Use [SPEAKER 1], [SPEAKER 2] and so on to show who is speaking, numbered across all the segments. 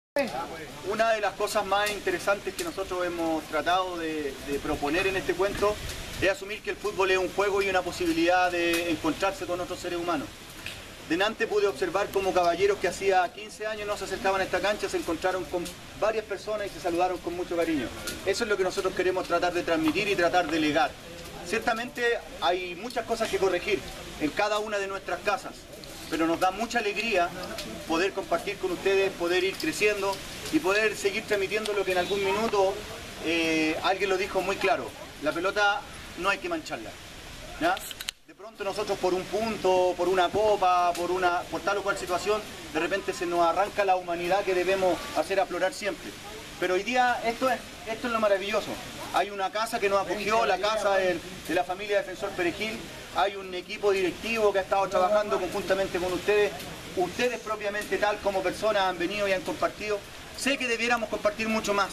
[SPEAKER 1] Una de las cosas más interesantes que nosotros hemos tratado de proponer en este cuento es asumir que el fútbol es un juego y una posibilidad de encontrarse con otros seres humanos. Delante pude observar cómo caballeros que hacía 15 años no se acercaban a esta cancha se encontraron con varias personas y se saludaron con mucho cariño. Eso es lo que nosotros queremos tratar de transmitir y tratar de legar. Ciertamente hay muchas cosas que corregir en cada una de nuestras casas, pero nos da mucha alegría poder compartir con ustedes, poder ir creciendo y poder seguir transmitiendo lo que en algún minuto alguien lo dijo muy claro: la pelota no hay que mancharla, ¿ya? De pronto nosotros por un punto, por una copa, por tal o cual situación, de repente se nos arranca la humanidad que debemos hacer aflorar siempre. Pero hoy día esto es lo maravilloso. Hay una casa que nos acogió, la casa de la familia Defensor Perejil. Hay un equipo directivo que ha estado trabajando conjuntamente con ustedes. Ustedes propiamente tal como personas han venido y han compartido. Sé que debiéramos compartir mucho más,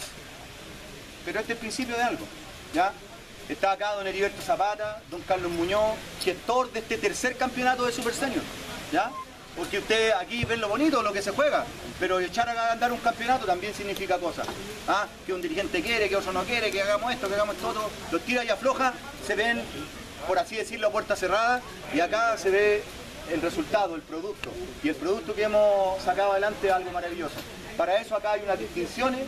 [SPEAKER 1] pero este es el principio de algo, ¿ya? Está acá don Heriberto Zapata, don Carlos Muñoz, gestor de este tercer campeonato de Super Senior, ¿ya? Porque ustedes aquí ven lo bonito, lo que se juega, pero echar a andar un campeonato también significa cosas. ¿Ah? Que un dirigente quiere, que otro no quiere, que hagamos esto, que hagamos esto otro. Los tira y afloja, se ven, por así decirlo, a puerta cerrada, y acá se ve el resultado, el producto. Y el producto que hemos sacado adelante es algo maravilloso. Para eso acá hay unas distinciones,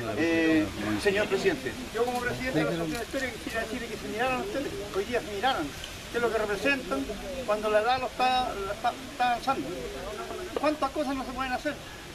[SPEAKER 1] señor presidente.
[SPEAKER 2] Yo como presidente de la Asociación de Historia quisiera decirle que se miraran ustedes, hoy día se miraran, qué es lo que representan cuando la edad lo está avanzando. ¿Cuántas cosas no se pueden hacer?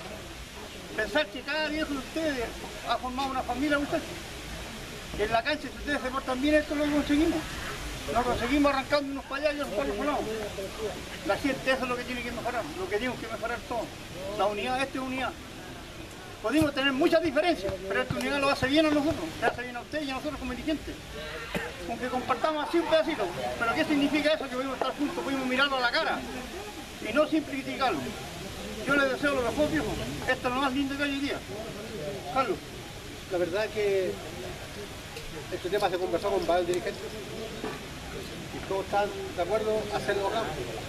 [SPEAKER 2] Pensar que cada viejo de ustedes ha formado una familia con ustedes. Que en la cancha, si ustedes se portan bien, esto lo conseguimos. Lo conseguimos arrancándonos para allá y otros para los lados. La gente, eso es lo que tiene que mejorar, lo que tenemos que mejorar todos. La unidad, esta es unidad. Podemos tener muchas diferencias, pero esta unidad lo hace bien a nosotros, le hace bien a ustedes y a nosotros como dirigentes. Aunque compartamos así un pedacito, pero ¿qué significa eso? Que podemos estar juntos, podemos mirarlo a la cara y no siempre criticarlo. Yo les deseo lo mejor, viejo. Esto es lo más lindo que hay hoy día. Carlos.
[SPEAKER 3] La verdad es que este tema se conversó con varios dirigentes y todos están de acuerdo en hacerlo acá.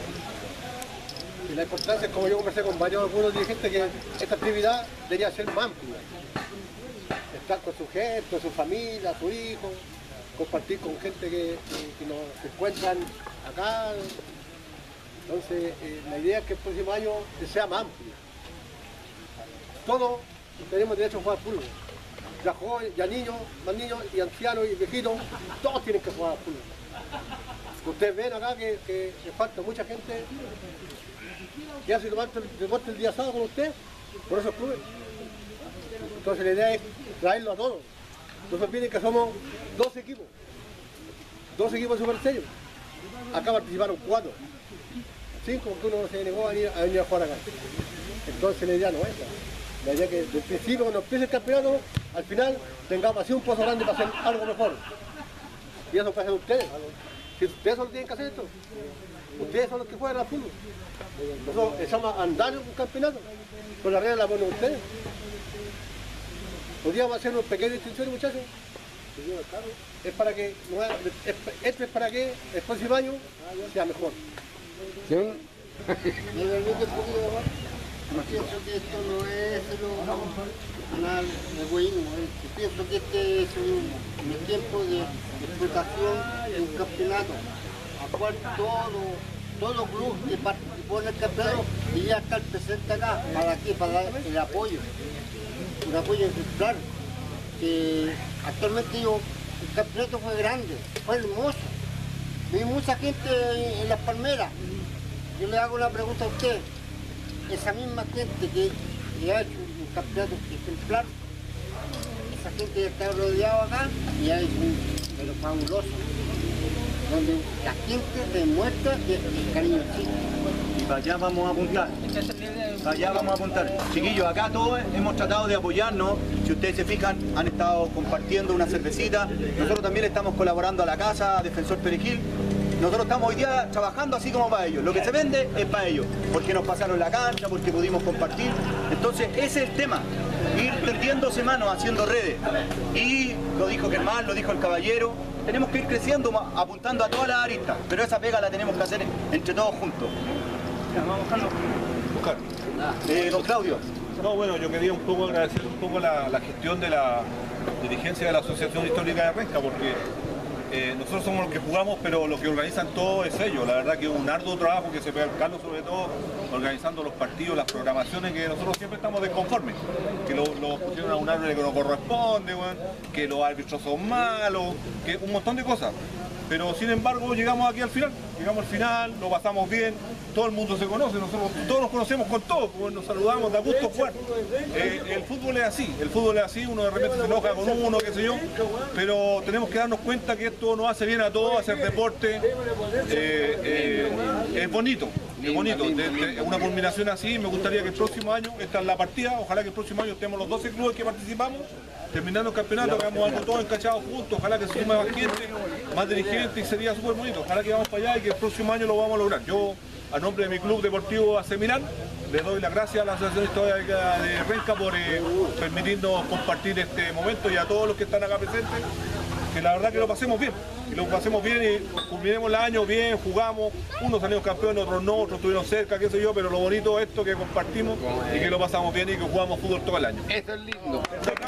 [SPEAKER 3] Y la importancia es, como yo conversé con algunos dirigentes, que esta actividad debería ser más amplia. Estar con su gente, su familia, su hijo, compartir con gente que nos encuentran acá. Entonces, la idea es que el próximo año sea más amplio. Todos tenemos derecho a jugar fútbol. Ya jóvenes, ya niños, más niños y ancianos y viejitos, todos tienen que jugar fútbol. Ustedes ven acá que falta mucha gente que hace deporte el día sábado con usted, por esos clubes. Entonces la idea es traerlo a todos. No se olviden que somos dos equipos de Super Senior. Acá participaron 4, 5 porque uno se negó a venir a jugar acá. Entonces la idea no es esa. La idea es que desde el principio, cuando empiece el campeonato, al final tengamos así un pozo grande para hacer algo mejor. Y eso puede hacer ustedes. Si ustedes solo tienen que hacer esto, ustedes son los que juegan al fútbol. Nosotros echamos a andar un campeonato, con la regla la ponen ustedes. Podríamos hacer unas pequeñas distinciones, muchachos. Es para que, esto es para que el próximo año sea mejor.
[SPEAKER 4] ¿Sí?
[SPEAKER 2] ¿Me permite un poquito más? Pienso que esto no es nada de egoísmo. Pienso que este es un tiempo de explotación de un campeonato, al cual todo club que participó en el campeonato debería estar presente acá. ¿Para qué? Para dar el apoyo. Un apoyo ejemplar. Que actualmente el campeonato fue grande, fue hermoso. Vi mucha gente en las palmeras. Yo le hago una pregunta a usted. Esa misma gente que ha hecho un campeonato ejemplar, esa gente ya está rodeada acá y ya es pero fabuloso, donde la gente demuestra que el cariño existe.
[SPEAKER 1] Y para allá vamos a apuntar. Para allá vamos a apuntar. Chiquillos, acá todos hemos tratado de apoyarnos. Si ustedes se fijan, han estado compartiendo una cervecita. Nosotros también le estamos colaborando a la casa Defensor Perejil. Nosotros estamos hoy día trabajando así como para ellos. Lo que se vende es para ellos. Porque nos pasaron la cancha, porque pudimos compartir. Entonces, ese es el tema. Ir tendiéndose manos, haciendo redes. Y lo dijo Germán, lo dijo el caballero. Tenemos que ir creciendo, apuntando a todas las aristas. Pero esa pega la tenemos que hacer entre todos juntos. Ya, vamos a buscarlo. Don Claudio.
[SPEAKER 4] No, bueno, yo quería un poco agradecer un poco la gestión de la dirigencia de la Asociación Histórica de Renca, porque nosotros somos los que jugamos, pero los que organizan todo es ellos. La verdad que es un arduo trabajo que se pega el Carlos, sobre todo organizando los partidos, las programaciones, que nosotros siempre estamos desconformes, que lo pusieron a un árbitro que no corresponde, bueno, que los árbitros son malos, que un montón de cosas. Pero sin embargo llegamos aquí al final, lo pasamos bien, todo el mundo se conoce, nosotros todos nos conocemos con todos, nos saludamos, da gusto jugar. El fútbol es así, uno de repente se enoja con uno, qué sé yo, pero tenemos que darnos cuenta que esto nos hace bien a todos, hacer deporte, es bonito. Es bonito, una culminación así. Me gustaría que el próximo año, esta es la partida, ojalá que el próximo año estemos los 12 clubes que participamos, terminando el campeonato, hagamos algo todos encachados juntos, ojalá que se sume más gente, más dirigentes, y sería súper bonito. Ojalá que vamos para allá y que el próximo año lo vamos a lograr. Yo, a nombre de mi club deportivo AC Milán, le doy las gracias a la Asociación Histórica de Renca por permitirnos compartir este momento, y a todos los que están acá presentes, que la verdad que lo pasemos bien. Y lo pasemos bien y culminemos el año bien, jugamos, unos salimos campeones, otros no, otros estuvieron cerca, qué sé yo, pero lo bonito es esto, que compartimos y que lo pasamos bien y que jugamos fútbol todo el año.
[SPEAKER 2] Eso es lindo.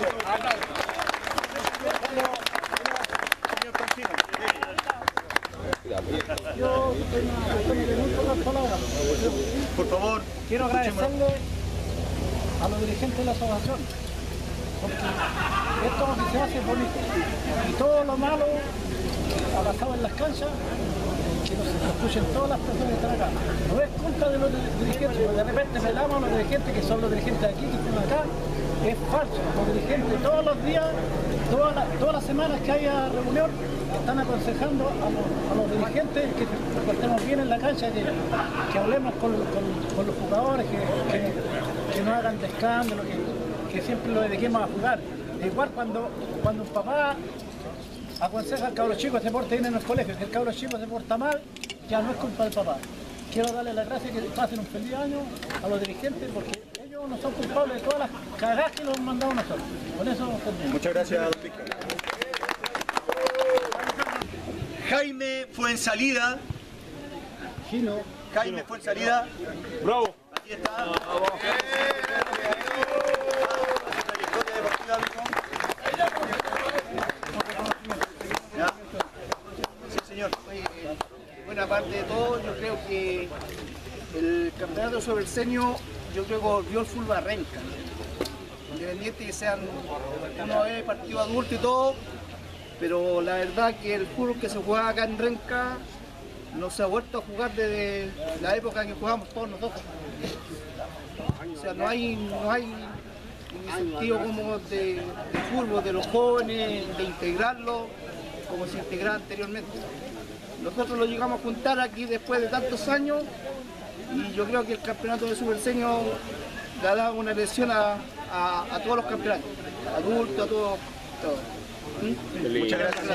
[SPEAKER 1] Por favor.
[SPEAKER 5] Quiero agradecerle a los dirigentes de la asociación, porque esto que se hace es bonito, y todo lo malo ha pasado en las canchas, que nos escuchen todas las personas que están acá. No es culpa de los dirigentes, porque de repente velamos a los dirigentes, que son los dirigentes de aquí, que están acá. Es falso, los dirigentes todos los días, todas las semanas que haya reunión, están aconsejando a los dirigentes que estemos bien en la cancha, que hablemos con los jugadores, que no hagan de escándalo, que siempre lo dediquemos a jugar. Igual cuando un papá aconseja al cabro chico, se porta bien en el colegio, que el cabro chico se porta mal, ya no es culpa del papá. Quiero darle las gracias, que pasen un feliz año a los dirigentes, porque ellos no son culpables de todas las cagadas que nos han mandado nosotros. Con eso termino.
[SPEAKER 1] Muchas gracias, don Víctor. Jaime Fuensalida. Jaime Fuensalida.
[SPEAKER 4] ¡Bravo!
[SPEAKER 1] Aquí está. Sí, señor.
[SPEAKER 6] Buena parte de todo, yo creo que el campeonato sobre el senior, yo creo que volvió el fútbol a Renca. Independiente que sean una vez partido adulto y todo, pero la verdad que el fútbol que se juega acá en Renca no se ha vuelto a jugar desde la época que jugamos todos nosotros. O sea, no hay un sentido como de fútbol de los jóvenes, de integrarlo como se integraba anteriormente. Nosotros lo llegamos a juntar aquí después de tantos años, y yo creo que el campeonato de Super Senior le ha dado una lección a todos los campeonatos, adultos, a todos.
[SPEAKER 1] Muchas gracias.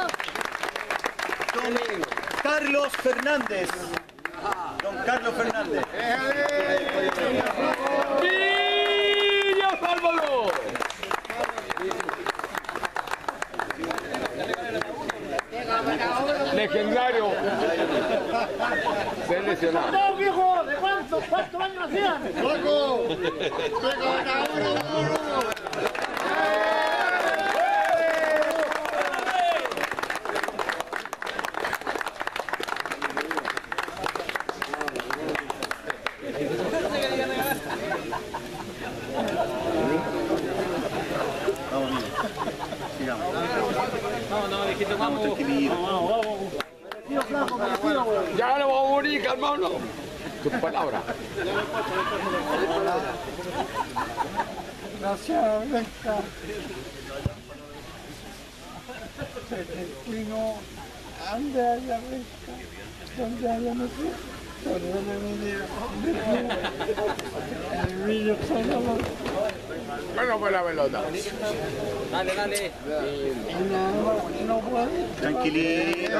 [SPEAKER 1] Don Carlos Fernández. Don Carlos Fernández.
[SPEAKER 7] ¡Villa Salvador! Legendario. Seleccionado.
[SPEAKER 5] ¡No, viejo! ¿De cuántos años hacían?
[SPEAKER 7] Ya no vamos a morir, calmaos. Tus palabras.
[SPEAKER 5] Gracias, Renca. Destino, ande allá, Renca. Donde haya nacido. El vídeo solo.
[SPEAKER 7] Bueno, pues la pelota.
[SPEAKER 6] Dale.
[SPEAKER 5] No puede.
[SPEAKER 1] Tranquilito.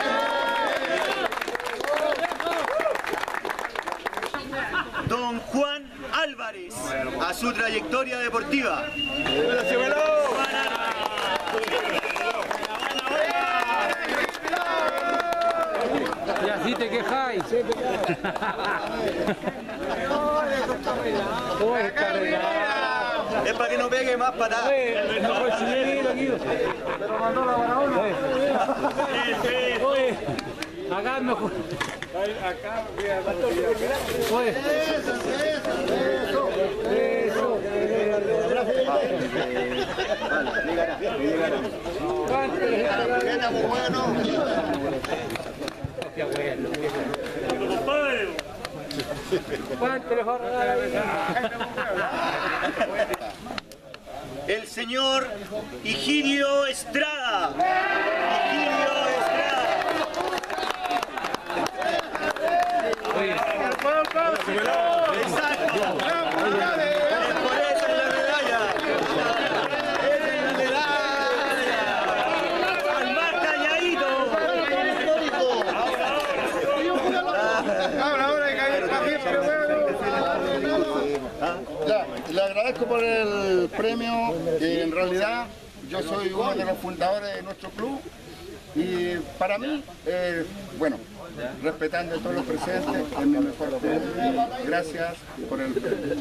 [SPEAKER 1] Don Juan Álvarez, a su trayectoria deportiva.
[SPEAKER 8] Y así te quejáis. Todo es cargado.
[SPEAKER 1] Es para que no pegue más patadas.
[SPEAKER 5] Pero mandó la Maradona. Oye, acá mejor. Acá, oye. Eso.
[SPEAKER 1] El señor Higidio Estrada. Higidio Estrada. Exacto. Por eso es la medalla. Esa es la medalla. Al más calladito.
[SPEAKER 2] Ya, le agradezco por el premio. En realidad, yo soy uno de los fundadores de nuestro club y para mí, bueno, respetando a todos los presentes, es mi mejor club. Gracias por el premio.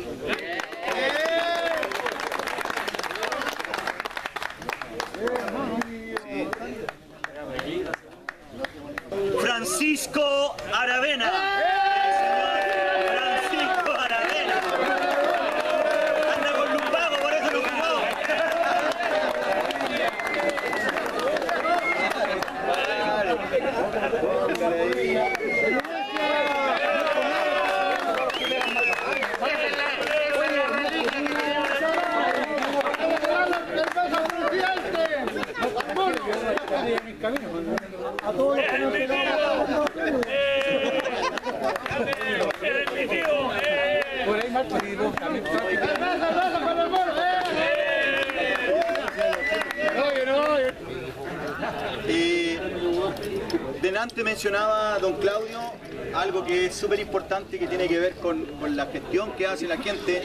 [SPEAKER 1] Francisco Aravena. Francisco Aravena. Anda con lumbago, por eso no jugó.
[SPEAKER 5] A todos los que nos por ahí más también.
[SPEAKER 1] Delante mencionaba don Claudio algo que es súper importante, que tiene que ver con la gestión que hace la gente,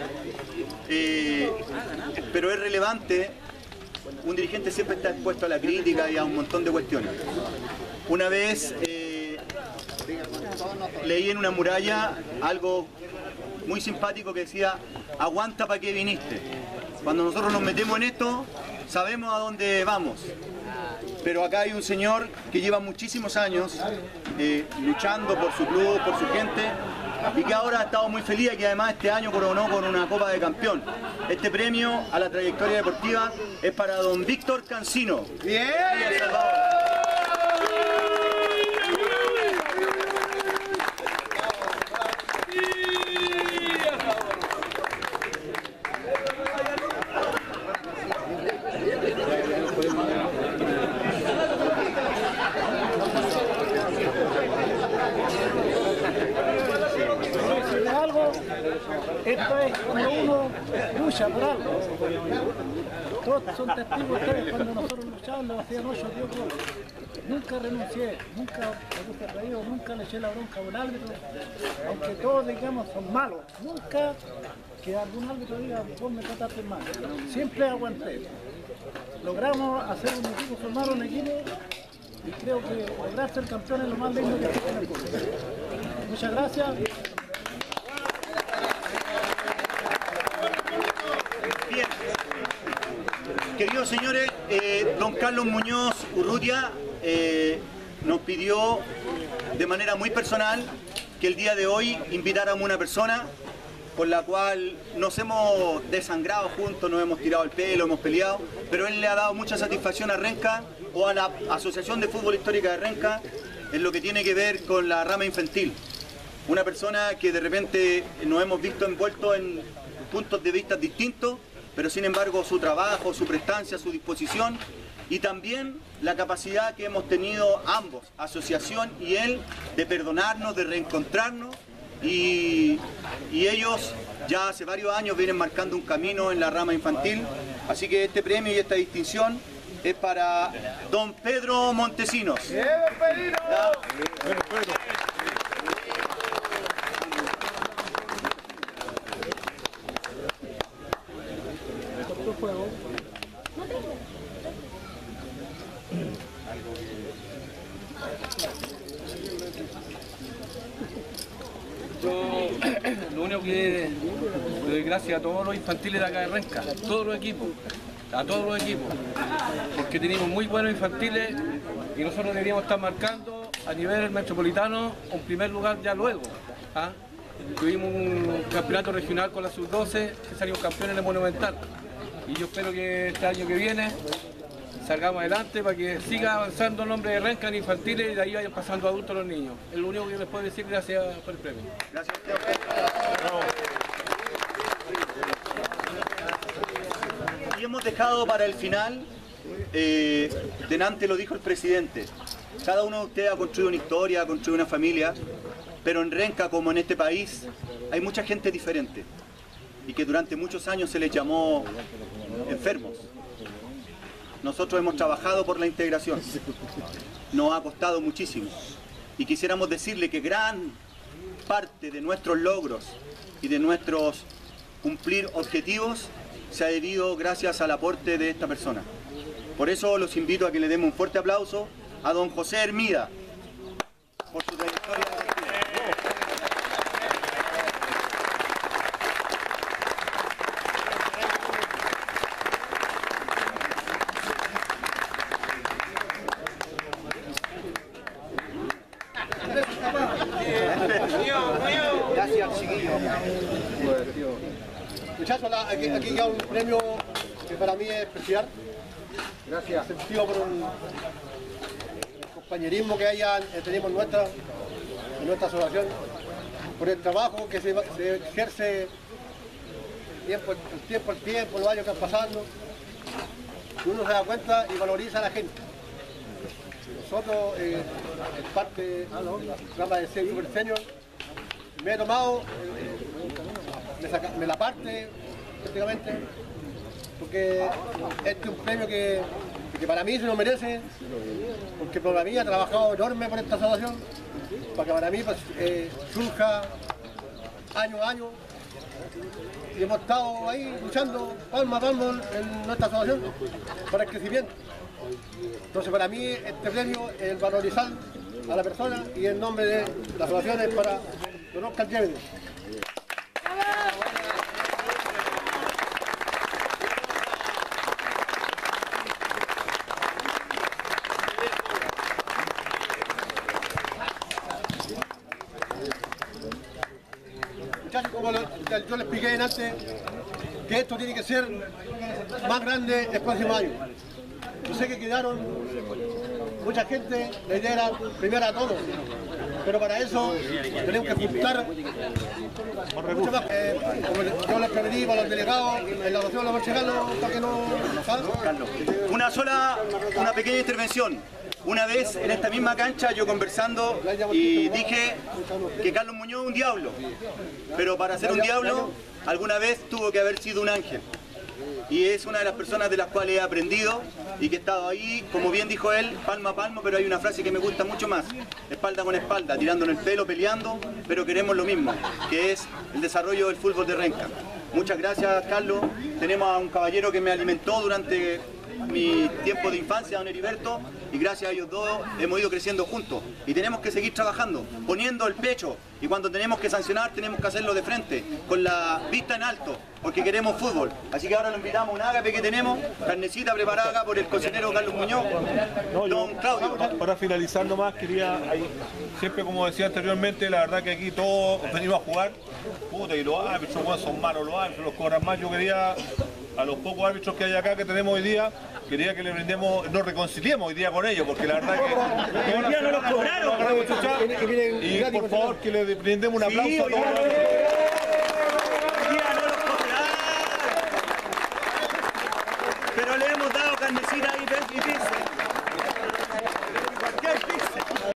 [SPEAKER 1] pero es relevante. Un dirigente siempre está expuesto a la crítica y a un montón de cuestiones. Una vez leí en una muralla algo muy simpático que decía: aguanta para qué viniste. Cuando nosotros nos metemos en esto, sabemos a dónde vamos. Pero acá hay un señor que lleva muchísimos años luchando por su club, por su gente, y que ahora ha estado muy feliz y que además este año coronó con una Copa de Campeón. Este premio a la trayectoria deportiva es para don Víctor Cancino. ¡Bien!
[SPEAKER 5] Esto es cuando uno lucha por algo. Todos son testigos ustedes cuando nosotros luchábamos, hacían 8 o 10 goles. Nunca renuncié, nunca me puse reído, nunca le eché la bronca a un árbitro, aunque todos digamos son malos. Nunca que algún árbitro diga vos me trataste mal. Siempre aguanté. Logramos hacer un equipo, formar un equipo, y creo que lograr ser campeón es lo más lindo que existe en el fútbol. Muchas gracias.
[SPEAKER 1] Bien. Queridos señores, don Carlos Muñoz Urrutia nos pidió de manera muy personal que el día de hoy invitáramos a una persona por la cual nos hemos desangrado juntos, nos hemos tirado el pelo, hemos peleado, pero él le ha dado mucha satisfacción a Renca o a la Asociación de Fútbol Histórica de Renca en lo que tiene que ver con la rama infantil. Una persona que de repente nos hemos visto envueltos en puntos de vista distintos, pero sin embargo su trabajo, su prestancia, su disposición y también la capacidad que hemos tenido ambos, asociación y él, de perdonarnos, de reencontrarnos, y ellos ya hace varios años vienen marcando un camino en la rama infantil, así que este premio y esta distinción es para don Pedro Montesinos.
[SPEAKER 8] Yo lo único que le doy gracias a todos los infantiles de acá de Renca, a todos los equipos, porque tenemos muy buenos infantiles y nosotros deberíamos estar marcando a nivel metropolitano un primer lugar ya luego. ¿Ah? Tuvimos un campeonato regional con la sub-12 que salimos campeones en el Monumental y yo espero que este año que viene salgamos adelante para que siga avanzando el nombre de Renca en infantiles y de ahí vayan pasando adultos los niños. Es lo único que les puedo decir, gracias por el premio.
[SPEAKER 1] Gracias. Y hemos dejado para el final, delante lo dijo el presidente, cada uno de ustedes ha construido una historia, ha construido una familia, pero en Renca, como en este país, hay mucha gente diferente y que durante muchos años se les llamó enfermos. Nosotros hemos trabajado por la integración, nos ha costado muchísimo y quisiéramos decirle que gran parte de nuestros logros y de nuestros cumplir objetivos se ha debido gracias al aporte de esta persona. Por eso los invito a que le demos un fuerte aplauso a don José Hermida por su trayectoria.
[SPEAKER 3] Gracias, chiquillo. Muchachos, aquí ya un premio que para mí es especial. Gracias. Sentido por el compañerismo que tenemos en nuestra asociación, por el trabajo que se ejerce tiempo al tiempo, los años que han pasado. Uno se da cuenta y valoriza a la gente. Nosotros, en parte de la rama de ser Super Senior, me he tomado, me la parte prácticamente, porque este es un premio que para mí se lo merece, porque para mí ha trabajado enorme por esta asociación, para que para mí pues, surja año a año, y hemos estado ahí luchando palmo a palmo en nuestra asociación para el crecimiento. Entonces para mí este premio es el valorizar a la persona y en nombre de la asociación es para don Oscar Llévenes. Muchachos, como yo les expliqué antes, que esto tiene que ser más grande el próximo año. Yo sé que quedaron mucha gente, la idea era premiar a todos, pero para eso tenemos que juntar mucho más. Como yo les preferí para los delegados, en la asociación de los marcheganos, para que no...
[SPEAKER 1] Una pequeña intervención. Una vez en esta misma cancha yo conversando y dije que Carlos Muñoz es un diablo, pero para ser un diablo alguna vez tuvo que haber sido un ángel. Y es una de las personas de las cuales he aprendido y que he estado ahí, como bien dijo él, palmo a palmo, pero hay una frase que me gusta mucho más, espalda con espalda, tirándonos el pelo, peleando, pero queremos lo mismo, que es el desarrollo del fútbol de Renca. Muchas gracias, Carlos. Tenemos a un caballero que me alimentó durante mi tiempo de infancia, don Heriberto, y gracias a ellos dos hemos ido creciendo juntos y tenemos que seguir trabajando, poniendo el pecho, y cuando tenemos que sancionar tenemos que hacerlo de frente, con la vista en alto, porque queremos fútbol. Así que ahora lo invitamos a un ágape que tenemos, carnecita preparada por el cocinero Carlos Muñoz, don Claudio.
[SPEAKER 4] Para finalizar nomás, quería, siempre como decía anteriormente, la verdad que aquí todos venimos a jugar, puta, y los árbitros bueno, son malos, los árbitros los cobran más. Yo quería, a los pocos árbitros que hay acá que tenemos hoy día, quería que le brindemos, nos reconciliemos hoy día con ellos, porque la verdad que hoy día no los cobraron. Y por favor que le brindemos un aplauso a todos.
[SPEAKER 1] Pero le hemos dado carnecita y pizza.